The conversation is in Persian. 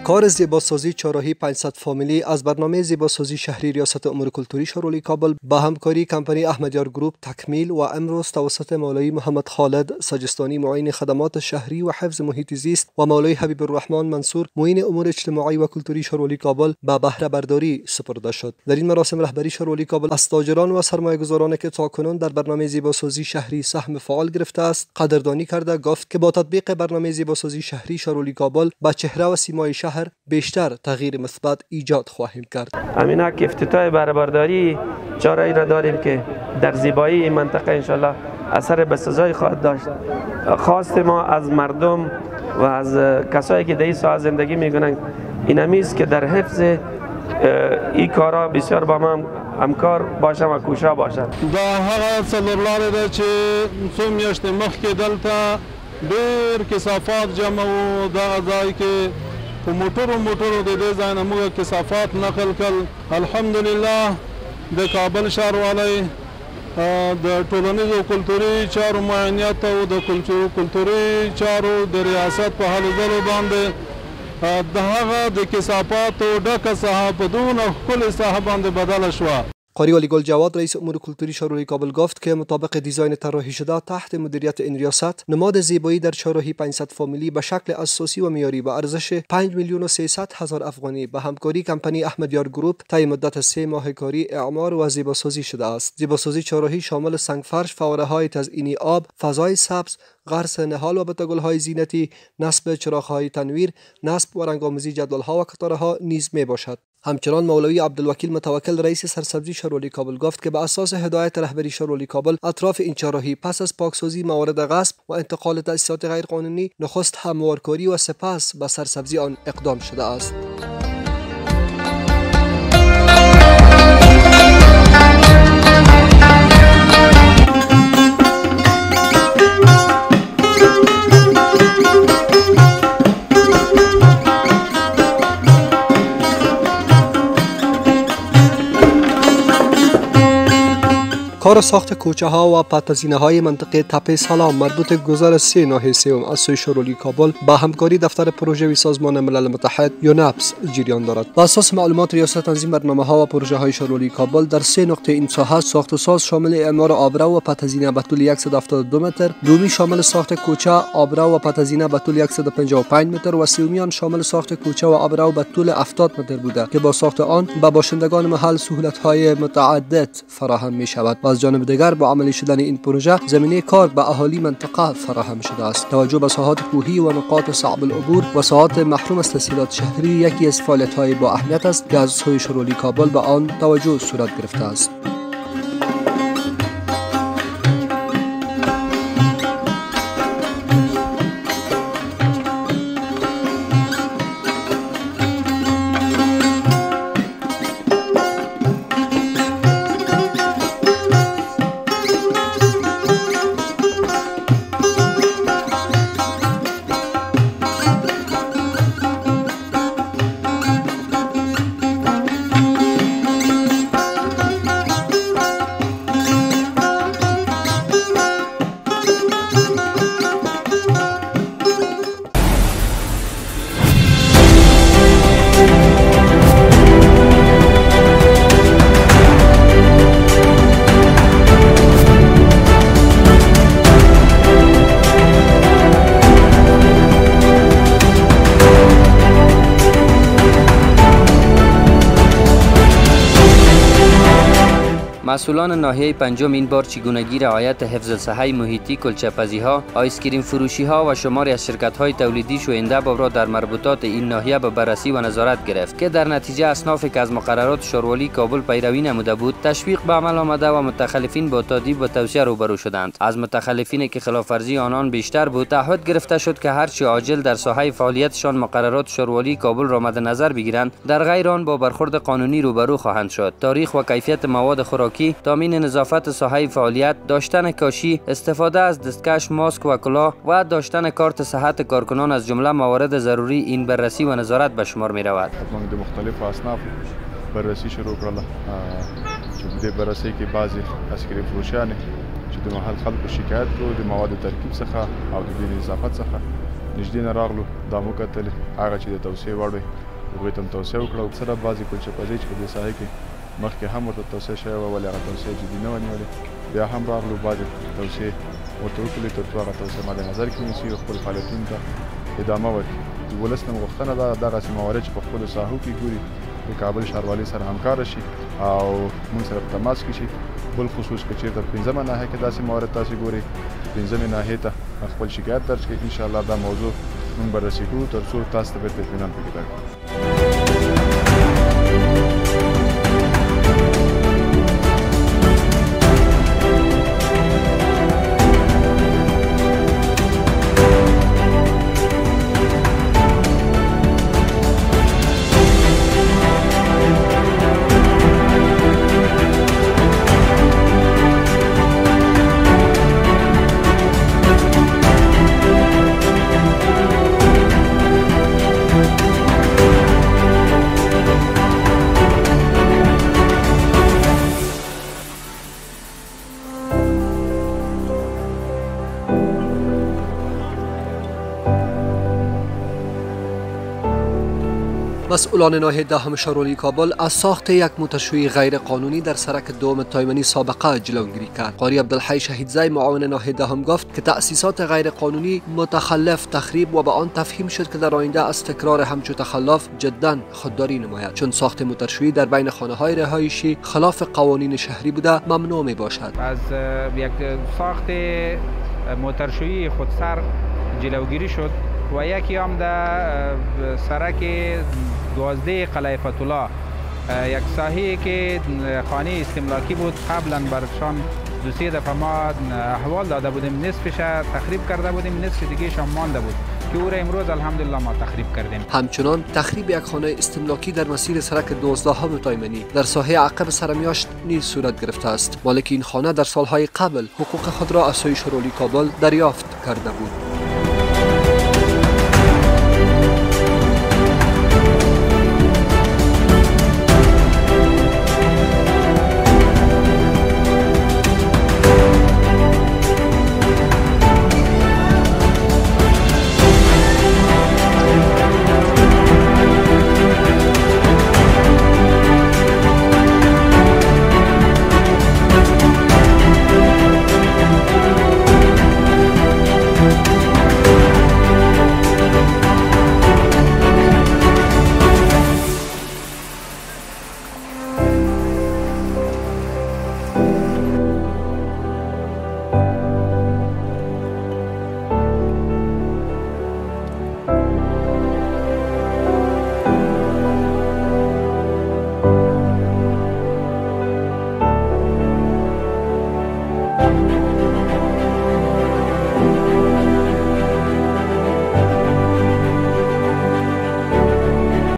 کار زیباسازی چهارراهی 500 فامیلی از برنامه زیباسازی شهری ریاست امور کلتوری شورولی کابل با همکاری کمپانی احمدیار گروپ تکمیل و امروز توسط مولوی محمد خالد سجستانی معین خدمات شهری و حفظ محیط زیست و مولوی حبیب الرحمن منصور معین امور اجتماعی و کلتوری شورولی کابل به بهره برداری سپرده شد. در این مراسم رهبری شورولی کابل از تاجران و سرمایه‌گذاران که تاکنون در برنامه زیباسازی شهری سهم فعال گرفته است قدردانی کرده گفت که با تطبیق برنامه زیباسازی شهری شورولی کابل با چهره و سیمای شهر بیشتر تغییر مثبت ایجاد خواهیم کرد. همین که افتتاح بهره برداری چاره‌ای را داریم که در زیبایی این منطقه انشالله اثر بسزایی خواهد داشت. خواست ما از مردم و از کسایی که در این ساحه زندگی میکنند این است که در حفظ این کارا بسیار با ما همکار باشن و کوشا باشن. دا هغه څلورلارې ده چې څو میاشتې مخکې دلته ډېر کثافات جمع وو. دغه ځای کې په موټرو د دې ځای نه موږ کثافات نقل کړل. الحمدلله د کابل ښاروالۍ د ټولنیزو کلتوري چارو معاینیت او د کلتوري چارو د ریاست په هلو ځلو باندې د هغه د کثافاتو ډکه ساحه په دونه ښکلې ساحه باندې بدله شوه. قاری ولی گل جواد رئیس امور کلتوری شورولی کابل گفت که مطابق دیزاین طراحی شده تحت مدیریت این ریاست نماد زیبایی در چهارراهی 500 فامیلی به شکل اساسی و معیاری با ارزش 5,300,000 افغانی به همکاری کمپانی احمدیار گروپ طی مدت 3 ماه کاری اعمار و زیباسازی شده است. زیباسازی چهارراهی شامل سنگفرش، فواره‌های تزئینی آب، فضای سبز، غرس نهال و بتگل‌های زینتی، نصب چراغ‌های تنویر، نصب و رنگ‌آمیزی جدول‌ها و کتاره‌ها نیز میباشد. همچنان مولوی عبدالوکیل متوکل رئیس سرسبزی شورولی کابل گفت که به اساس هدایت رهبری شورولی کابل اطراف این چهارراهی پس از پاکسازی موارد غصب و انتقال تأسیسات غیرقانونی نخست هموارکاری و سپس به سرسبزی آن اقدام شده است. کار ساخت کوچه ها و پتزینه های منطقه تپه سلام مربوط گذر 3 ناحیه سوم از سوی شورولی کابل با همکاری دفتر پروژوی سازمان ملل متحد یونپس جریان دارد. بر اساس معلومات ریاست تنظیم برنامه ها و پروژه های شورولی کابل در 3 نقطه این ساحه ساخت و ساز شامل اعمار آبرو و پتزینه به طول 172 متر، دومی شامل ساخت کوچه آبرو و پتزینه به طول 155 متر و سومیان شامل ساخت کوچه و آبرو به طول 70 متر بوده که با ساخت آن به باشندگان محل سهولت های متعدد فراهم می شود. از جانب دیگر با عملی شدن این پروژه زمینه کار به اهالی منطقه فراهم شده است. توجه به ساحات کوهی و نقاط صعب العبور و ساحات محروم از تسهیلات شهری یکی از فعالیت‌های با اهمیت است که از سوی شورولی کابل به آن توجه صورت گرفته است. مسئولان ناحیه پنجم این بار چگونگی رعایت حفظ الصحه محیطی، کلچه‌پزی‌ها، آیسکریم فروشی‌ها و شماری از شرکت‌های تولیدی شوینده را در مربوطات این ناحیه به بررسی و نظارت گرفت که در نتیجه اصنافی که از مقررات شورولی کابل پیروی نموده بود تشویق به عمل آمده و متخلفین با تادیب و توصیه روبرو شدند. از متخلفین که خلاف‌ورزی آنان بیشتر بود تعهد گرفته شد که هرچی عاجل در ساحه فعالیتشان مقررات شورولی کابل را مد نظر بگیرند، در غیر آن با برخورد قانونی روبرو خواهند شد. تاریخ و کیفیت مواد خوراکی، تامین نظافت ساحه فعالیت، داشتن کاشی، استفاده از دستکش، ماسک و کلاه و داشتن کارت صحت کارکنان از جمله موارد ضروری این بررسی و نظارت به شمار می رود. د مختلف اصناف بررسی شروع کړل چې د بررسی کې بعضی عسکري فروشان چې د محل خلکو شکایت کړو د مواد ترکیب څخه او د نظافت څخه نږدې نه راغلو دا مو کتل هغه چې د توسعې وړ وي هغوی ته توسعه وکړه او سره بعضې کلچپزۍ چې په دې ساحه کې مخکې هم ورته توسعه شوې وه ولې هغه توسعه جدي نه وه نیولې بیا هم راغلو بعضې توسعې ورته وکړلې تر څو هغه توسعه مد نظر کې ونیسي او خپل فعالیتونو ته ادامه ورکړي د ولس نه غوښتنه ده دغسې موارد چې په خپلو ساحو کې ګوري د کابل ښاروالۍ سره همکاره شي او موږ سره په تماس کې شي بل خصوص که چېرته 5مه ناحیه کې داسې موارد تاسې ګورئ 5مې ناحیې ته خپل شکایت درج کړئ انشاءالله دا موضوع موږ بررسي کوو تر څو تاسو ته بېرته اطمینان پکې درکړو. مسئولان ناحیه دهم شارولی کابل از ساخت یک موتورشوی غیر قانونی در سرک دوم تایمنی سابقه جلوگیری کرد. قاری عبدالحی شهیدزی معاون ناحیه دهم گفت که تأسیسات غیر قانونی متخلف تخریب و به آن تفهیم شد که در آینده از تکرار همچو تخلف جدا خودداری نماید، چون ساخت موتورشوی در بین خانه‌های رهایشی خلاف قوانین شهری بوده ممنوع می باشد. از یک ساخت موتورشوی خودسر جلوگیری شد و یکی هم در سرک 12 قلعه فتح الله یک ساحه‌ای که خانه استملاکی بود قبلا برشان 2-3 دفعه ما احوال داده بودیم، نصفش تخریب کرده بودیم، نصف دیگه شان مانده بود که او را امروز الحمدلله ما تخریب کردیم. همچنان تخریب یک خانه استملاکی در مسیر سرک 12 تایمنی در ساحه عقب سرمیاشت نیز صورت گرفته است. مالک این خانه در سالهای قبل حقوق خود را از سوی شارولی کابل دریافت کرده بود.